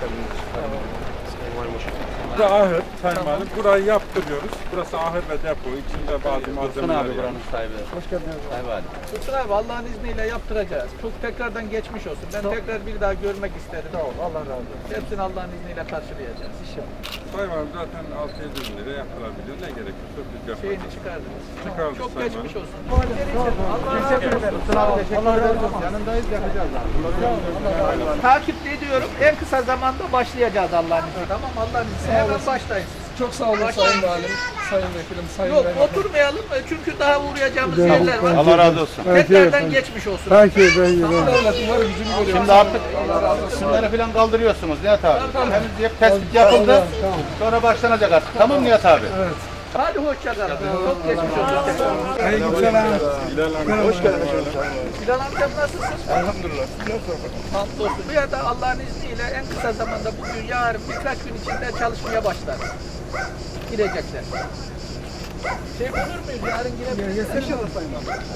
Burası ahır Sayın Valim. Burayı yaptırıyoruz. Burası ahır ve depo. İçinde bazı malzemeler abi buranın sahibi. Hoş geldiniz. Sayın Valim. Dursun abi Allah'ın izniyle yaptıracağız. Çok tekrardan geçmiş olsun. Ben tekrar bir daha görmek isterim. Sağ ol. Allah razı olsun. Hepsini Allah'ın izniyle karşılayacağız. İnşallah. Sayın Valim zaten 6-7 bin liraya yapılabiliyor. Ne gerekiyorsa biz yapacağız. Şeyini çıkardınız. Çıkardık Çok Sayın geçmiş Valim. olsun. Teşekkür ederim. Allah razı olsun. Yanındayız, yapacağız abi. Takip ediyorum. En kısa zamanda başlayacağız Allah'ın izniyle. Tamam Allah'ın izniyle. Hemen başlayın siz. Çok sağ olun Sayın Valim, Sayın Vekilim, Sayın Yok Beyefendi. oturmayalım çünkü daha uğrayacağımız yerler var. Allah razı olsun. Tekrardan geçmiş olsun. Peki, peki. Devletin var gücünü görüyoruz. Şimdi artık şunları falan kaldırıyorsunuz Nihat abi. Henüz tespit yapıldı. Sonra başlanacak artık. Tamam Nihat abi? Hadi hoşça kalın. Çok geçmiş olsun. Aleykümselam. Hoş geldiniz. Bilal amcam nasılsın? Elhamdülillah. Hamdolsun. Bu ya da Allah'ın izniyle en kısa zamanda bugün, yarın, birkaç gün içinde çalışmaya başlar. Girecekler. Şey bulur muyuz? Yarın girebiliriz. İnşallah Sayın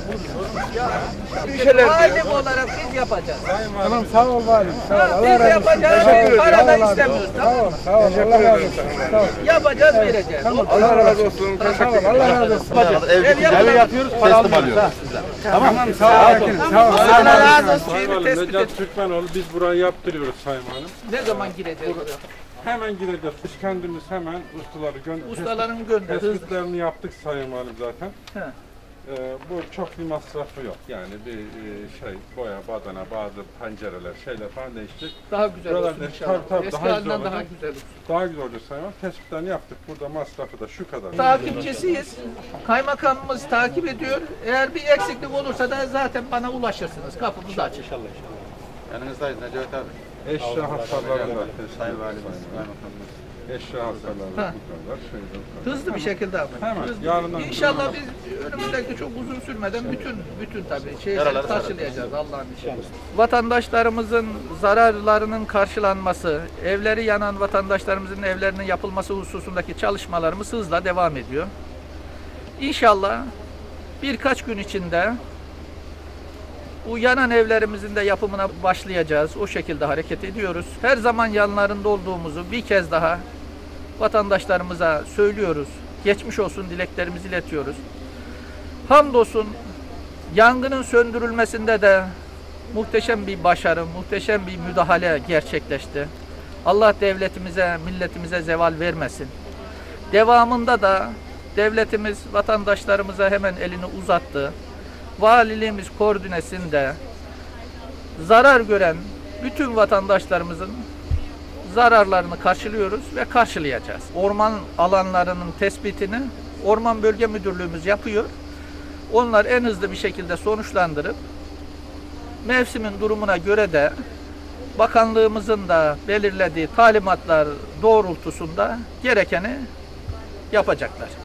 Valim. Yarın. Alim olarak biz yapacağız. Tamam, sağ ol Valim. Sağ ol. Allah Biz razı olsun. yapacağız. Teşekkür ederim. Para da Allah istemiyoruz. Sağ Tamam ol. mı? Sağ ol. Allah razı olsun. Sağ ol. Yapacağız, vereceğiz. Tamam. Allah razı olsun. Sağ ol. Allah razı olsun. Evi yapıyoruz, teslim alıyoruz. Tamam. Sağ ol. Sağ ol. Allah razı olsun. Sayın Şeyi Valim, tespit et. Necat Türkmenoğlu biz burayı yaptırıyoruz Sayın Valim. Ne zaman gireceğiz buraya? Hemen gideceğiz. Biz kendimiz hemen ustaları Ustaların gönder. Hızlı. tespitlerini yaptık Sayın Valim zaten. He. Bu çok bir masrafı yok. Yani bir boya, badana, bazı pencereler, şeyler falan değişecek. Daha güzel olsun Buralarda- inşallah. tabii, Eski daha güzel halinden daha olacak. güzel olsun. Daha güzel olacak Sayın Valim. Tespitlerini yaptık. Burada masrafı da şu kadar. Takipçisiyiz. Kaymakamımız takip ediyor. Eğer bir eksiklik olursa da zaten bana ulaşırsınız. Kapımız açık. Yanınızdayız Necati abi. Eşya hasarlarında. Sayın Valimiz, Kaymakamımız. Eşya hasarlarında bu kadar. Bu kadar. Hızlı bir şekilde ama. Hemen, Hızlı. yarından İnşallah biz önümüzdeki çok uzun sürmeden bütün tabii şeyleri karşılayacağız Allah'ın izniyle. Vatandaşlarımızın zararlarının karşılanması, evleri yanan vatandaşlarımızın evlerinin yapılması hususundaki çalışmalarımız hızla devam ediyor. İnşallah birkaç gün içinde bu yanan evlerimizin de yapımına başlayacağız. O şekilde hareket ediyoruz. Her zaman yanlarında olduğumuzu bir kez daha vatandaşlarımıza söylüyoruz. Geçmiş olsun dileklerimizi iletiyoruz. Hamdolsun yangının söndürülmesinde de muhteşem bir başarı, muhteşem bir müdahale gerçekleşti. Allah devletimize, milletimize zeval vermesin. Devamında da devletimiz vatandaşlarımıza hemen elini uzattı. Valiliğimiz koordinesinde zarar gören bütün vatandaşlarımızın zararlarını karşılıyoruz ve karşılayacağız. Orman alanlarının tespitini Orman Bölge Müdürlüğümüz yapıyor. Onlar en hızlı bir şekilde sonuçlandırıp mevsimin durumuna göre de bakanlığımızın da belirlediği talimatlar doğrultusunda gerekeni yapacaklar.